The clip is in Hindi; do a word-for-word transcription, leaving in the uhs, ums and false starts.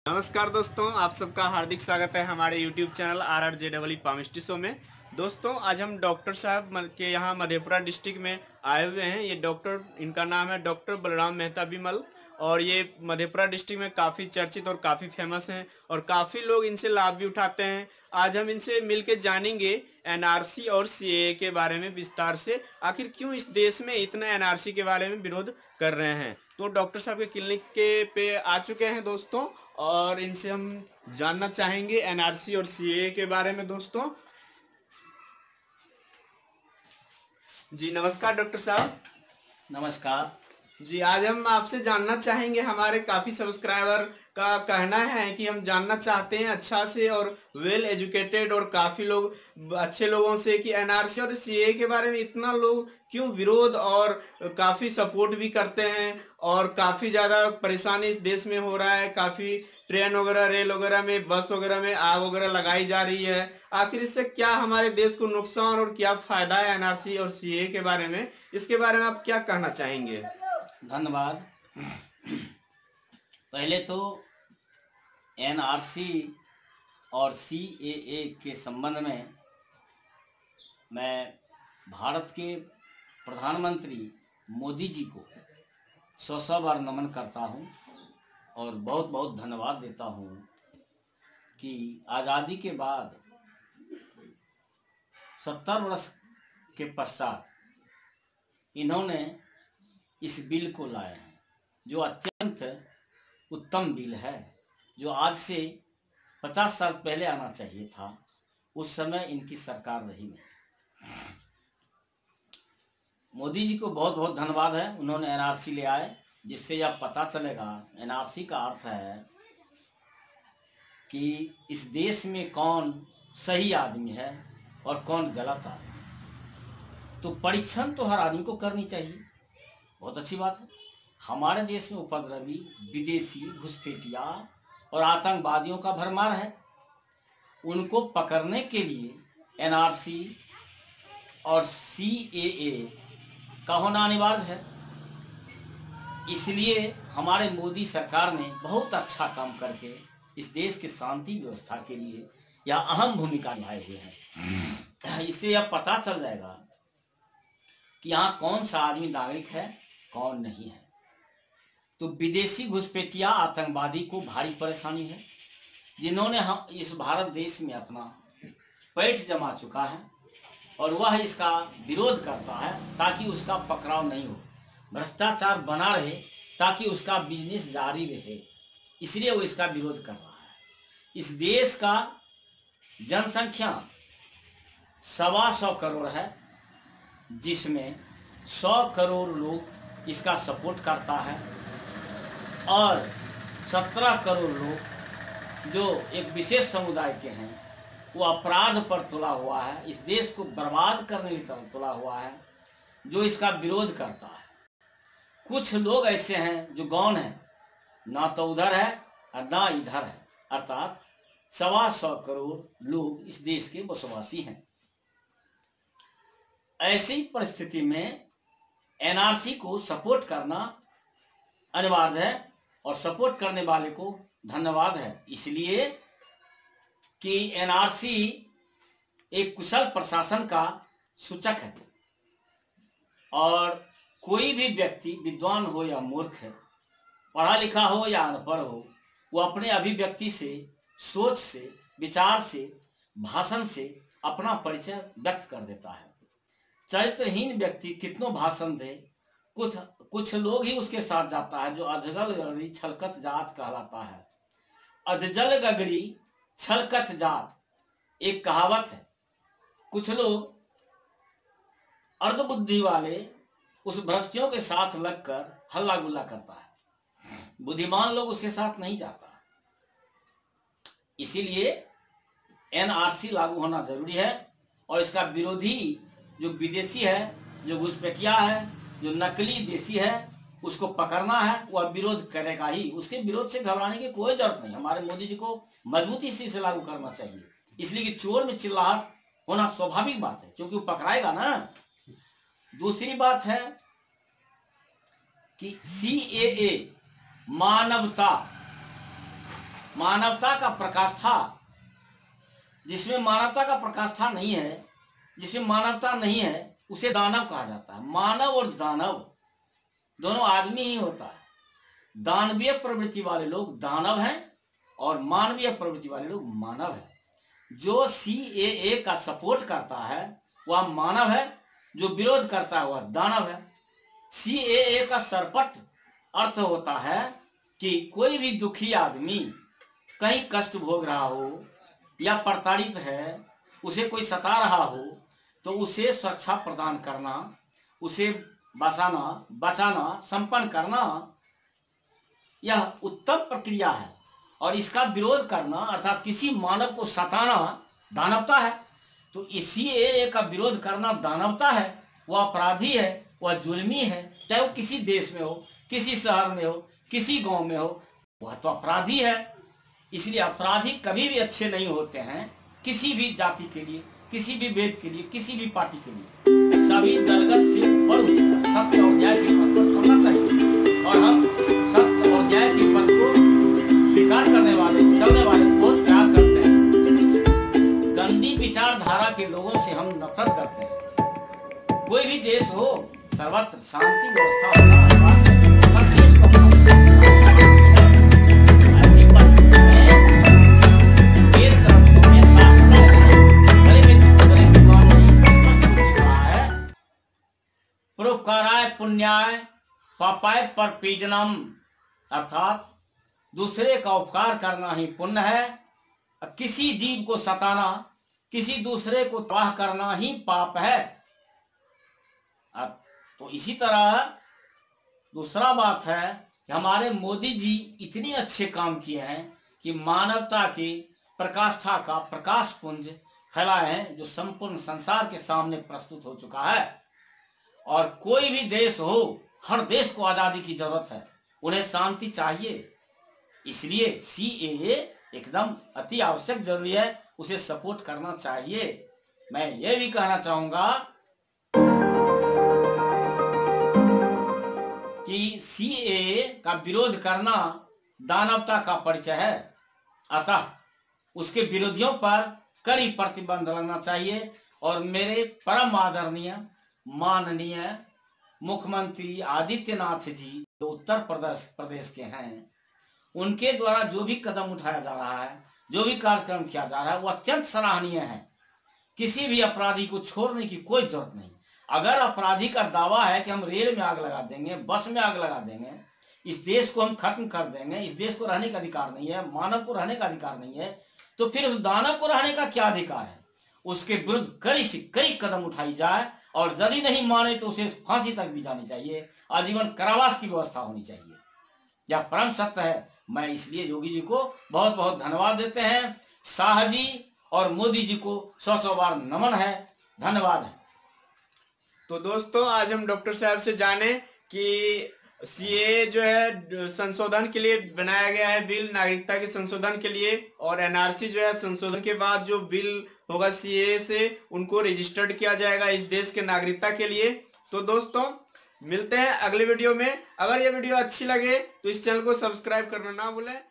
नमस्कार दोस्तों, आप सबका हार्दिक स्वागत है हमारे YouTube channel R R J double E palmistry show में। दोस्तों, आज हम डॉक्टर साहब म- के यहाँ मधेपुरा डिस्ट्रिक्ट में आए हुए हैं। ये डॉक्टर, इनका नाम है डॉक्टर बलराम मेहता बिमल, और ये मधेपुरा डिस्ट्रिक्ट में काफ़ी चर्चित और काफ़ी फेमस हैं और काफ़ी लोग इनसे लाभ भी उठाते हैं। आज हम इनसे मिलके जानेंगे एन आर सी और सी ए ए के बारे में विस्तार से। आखिर क्यों इस देश में इतना एन आर सी के बारे में विरोध कर रहे हैं। तो डॉक्टर साहब के क्लिनिक के पे आ चुके हैं दोस्तों, और इनसे हम जानना चाहेंगे एन आर सी और सी ए ए के बारे में। दोस्तों जी नमस्कार डॉक्टर साहब। नमस्कार जी, आज हम आपसे जानना चाहेंगे, हमारे काफ़ी सब्सक्राइबर का कहना है कि हम जानना चाहते हैं अच्छा से और वेल एजुकेटेड और काफ़ी लोग अच्छे लोगों से कि एन आर सी और सी ए ए के बारे में इतना लोग क्यों विरोध और काफ़ी सपोर्ट भी करते हैं, और काफ़ी ज़्यादा परेशानी इस देश में हो रहा है। काफ़ी ट्रेन वगैरह, रेल वगैरह में, बस वगैरह में आग वगैरह लगाई जा रही है। आखिर इससे क्या हमारे देश को नुकसान और क्या फ़ायदा है एन आर सी और सी ए ए के बारे में, इसके बारे में आप क्या कहना चाहेंगे। धन्यवाद। पहले तो एन आर सी और सी ए ए के संबंध में मैं भारत के प्रधानमंत्री मोदी जी को सौ सौ बार नमन करता हूं और बहुत बहुत धन्यवाद देता हूं कि आज़ादी के बाद सत्तर वर्ष के पश्चात इन्होंने इस बिल को लाए हैं, जो अत्यंत उत्तम बिल है, जो आज से पचास साल पहले आना चाहिए था। उस समय इनकी सरकार रही नहीं। मोदी जी को बहुत बहुत धन्यवाद है, उन्होंने एन आर सी ले आए, जिससे यह पता चलेगा। एन आर सी का अर्थ है कि इस देश में कौन सही आदमी है और कौन गलत आदमी। तो परीक्षण तो हर आदमी को करनी चाहिए, बहुत अच्छी बात है। हमारे देश में उपद्रवी, विदेशी, घुसपैठिया और आतंकवादियों का भरमार है। उनको पकड़ने के लिए एन आर सी और सी ए ए का होना अनिवार्य है। इसलिए हमारे मोदी सरकार ने बहुत अच्छा काम करके इस देश के शांति व्यवस्था के लिए यह अहम भूमिका निभाए हुए हैं। इससे यह पता चल जाएगा कि यहाँ कौन सा आदमी नागरिक है, कौन नहीं है। तो विदेशी घुसपैठिया, आतंकवादी को भारी परेशानी है, जिन्होंने हम इस भारत देश में अपना पैठ जमा चुका है, और वह इसका विरोध करता है ताकि उसका पकड़ाव नहीं हो, भ्रष्टाचार बना रहे ताकि उसका बिजनेस जारी रहे। इसलिए वो इसका विरोध कर रहा है। इस देश का जनसंख्या सवा सौ करोड़ है, जिसमें सौ करोड़ लोग इसका सपोर्ट करता है और सत्रह करोड़ लोग जो एक विशेष समुदाय के हैं वो अपराध पर तुला हुआ है, इस देश को बर्बाद करने की तरफ तुला हुआ है, जो इसका विरोध करता है। कुछ लोग ऐसे हैं जो गौण हैं, ना तो उधर है और ना इधर है, अर्थात सवा सौ करोड़ लोग इस देश के बसवासी हैं। ऐसी परिस्थिति में एन आर सी को सपोर्ट करना अनिवार्य है, और सपोर्ट करने वाले को धन्यवाद है, इसलिए कि एन आर सी एक कुशल प्रशासन का सूचक है। और कोई भी व्यक्ति, विद्वान हो या मूर्ख है, पढ़ा लिखा हो या अनपढ़ हो, वो अपने अभिव्यक्ति से, सोच से, विचार से, भाषण से अपना परिचय व्यक्त कर देता है। चरित्रहीन व्यक्ति कितनों भाषण दे, कुछ कुछ लोग ही उसके साथ जाता है, जो अजगल गगड़ी छलकत जात कहलाता है। अधजल गगड़ी छलकत जात एक कहावत है। कुछ लोग अर्धबुद्धि वाले उस भ्रष्टियों के साथ लगकर हल्ला गुल्ला करता है, बुद्धिमान लोग उसके साथ नहीं जाता। इसीलिए एन आर सी लागू होना जरूरी है, और इसका विरोधी जो विदेशी है, जो घुसपैठिया है, जो नकली देशी है, उसको पकड़ना है, वह विरोध करेगा ही। उसके विरोध से घबराने की कोई जरूरत नहीं। हमारे मोदी जी को मजबूती से इसे लागू करना चाहिए, इसलिए कि चोर में चिल्लाहट होना स्वाभाविक बात है, क्योंकि वो पकड़ाएगा ना। दूसरी बात है कि सी ए ए मानवता मानवता का प्रकाष्ठा, जिसमें मानवता का प्रकाष्ठा नहीं है, जिसमें मानवता नहीं है, उसे दानव कहा जाता है। मानव और दानव दोनों आदमी ही होता है। दानवीय प्रवृत्ति वाले लोग दानव हैं और मानवीय प्रवृत्ति वाले लोग मानव हैं। जो सी ए ए का सपोर्ट करता है वह मानव है, जो विरोध करता है वह दानव है। सी ए ए का सरपट अर्थ होता है कि कोई भी दुखी आदमी कहीं कष्ट भोग रहा हो या प्रताड़ित है, उसे कोई सता रहा हो, तो उसे सुरक्षा प्रदान करना, उसे बसाना, बचाना, संपन्न करना, यह उत्तम प्रक्रिया है। और इसका विरोध करना अर्थात किसी मानव को सताना दानवता है। तो इसी ए का विरोध करना दानवता है। वह अपराधी है, वह जुल्मी है, चाहे वो किसी देश में हो, किसी शहर में हो, किसी गांव में हो, वह तो अपराधी है। इसलिए अपराधी कभी भी अच्छे नहीं होते हैं, किसी भी जाति के लिए, किसी भी वेद के लिए, किसी भी पार्टी के लिए। सभी दलगत से ऊपर उठकर सत्य और न्याय के पथ पर चलना चाहिए। और हम सत्य और न्याय के पथ को स्वीकार करने वाले, चलने वाले बहुत प्यार करते हैं। गंदी विचारधारा के लोगों से हम नफरत करते हैं। कोई भी देश हो, सर्वत्र शांति व्यवस्था होना अनिवार्य है। हर देश को ऐसी परिस्थिति में वेद ग्रंथों में, शास्त्रों में बड़े बड़े विद्वानों ने स्पष्ट रूप से कहा है, परोपकाराय पुण्याय पापाय परपीडनम, अर्थात दूसरे का उपकार करना ही पुण्य है, किसी जीव को सताना, किसी दूसरे को तबाह करना ही पाप है। अब तो इसी तरह दूसरा बात है कि हमारे मोदी जी इतने अच्छे काम किए हैं कि मानवता की प्रकाष्ठा का प्रकाश पुंज फैलाए हैं, जो संपूर्ण संसार के सामने प्रस्तुत हो चुका है। और कोई भी देश हो, हर देश को आजादी की जरूरत है, उन्हें शांति चाहिए। इसलिए सी ए ए एकदम अति आवश्यक जरूरी है, उसे सपोर्ट करना चाहिए। मैं ये भी कहना चाहूंगा कि सी ए ए का विरोध करना दानवता का परिचय है। अतः उसके विरोधियों पर कड़ी प्रतिबंध लगना चाहिए। और मेरे परम आदरणीय माननीय मुख्यमंत्री आदित्यनाथ जी, जो उत्तर प्रदेश प्रदेश के हैं, उनके द्वारा जो भी कदम उठाया जा रहा है, जो भी कार्यक्रम किया जा रहा है, वो अत्यंत सराहनीय है। किसी भी अपराधी को छोड़ने की कोई जरूरत नहीं। अगर अपराधी का दावा है कि हम रेल में आग लगा देंगे, बस में आग लगा देंगे, इस देश को हम खत्म कर देंगे, इस देश को रहने का अधिकार नहीं है, मानव को रहने का अधिकार नहीं है, तो फिर उस दानव को रहने का क्या अधिकार है? उसके विरुद्ध कड़ी से कड़ी कदम उठाई जाए, और यदि नहीं माने तो उसे फांसी तक दी जानी चाहिए, आजीवन कारावास की व्यवस्था होनी चाहिए। यह परम सत्य है। मैं इसलिए योगी जी को बहुत बहुत धन्यवाद देते हैं। शाह जी और मोदी जी को सौ सौ बार नमन है, धन्यवाद है। तो दोस्तों, आज हम डॉक्टर साहब से जाने कि सी ए जो है संशोधन के लिए बनाया गया है बिल, नागरिकता के संशोधन के लिए, और एन आर सी जो है संशोधन के बाद जो बिल होगा सी ए से, उनको रजिस्टर्ड किया जाएगा इस देश के नागरिकता के लिए। तो दोस्तों, मिलते हैं अगले वीडियो में। अगर ये वीडियो अच्छी लगे तो इस चैनल को सब्सक्राइब करना ना भूलें।